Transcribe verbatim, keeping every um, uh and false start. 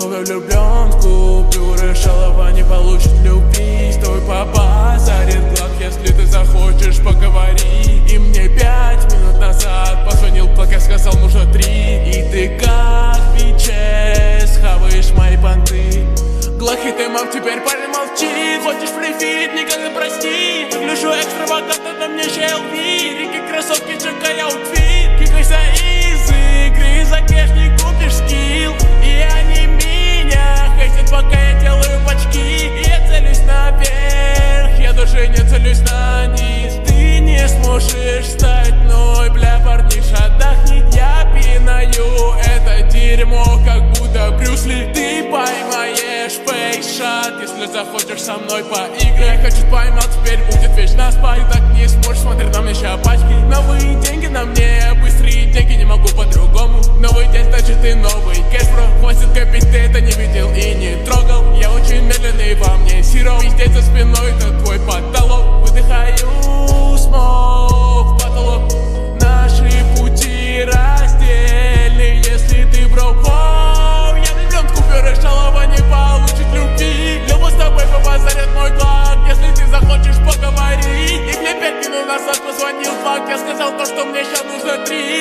новый влюблен в купюры, шалова не получит любви. Стой, папа, зарит глаз, если ты захочешь поговори. И мне пять минут назад позвонил, плакать, сказал нужно три. И ты как би эс хаваешь мои понты. Глахи ты, мам, теперь парень молчит. Хочешь фрифит, никогда прости. Выгляжу экстравагантно, на мне же эл ви. Рики, кроссовки, джинка, аутфит. Кикайся из игры, за кэш не купишь скилл. И они меня хейтят, пока я делаю пачки. И я целюсь наверх, я даже не целюсь на низ. Ты не сможешь стать мной, бля, парниш, отдохни. Я пинаю это дерьмо, как будто Брюс Ли. Ты поймаешь фейс-шот, если захочешь со мной поиграть. Хочу поймать, теперь будет вечно спать. Так не сможешь смотреть на мне ща пачки. Новые деньги на мне, быстрые деньги, не могу по-другому. Новый день, значит и новый кэш, бро. Хватит копить, ты это не видел и не трогал. Я очень медленный, во мне сироп. Пиздец за спиной, это твой потолок. Выдыхаю смог в потолок. Наши пути раздельны, если ты брок. Я влюблен в купюры, шалова не получит любви. Люблю с тобой побазарит мой глаг, если ты захочешь поговорить. И мне пять минут назад позвонил факт, я сказал то, что мне сейчас нужно три.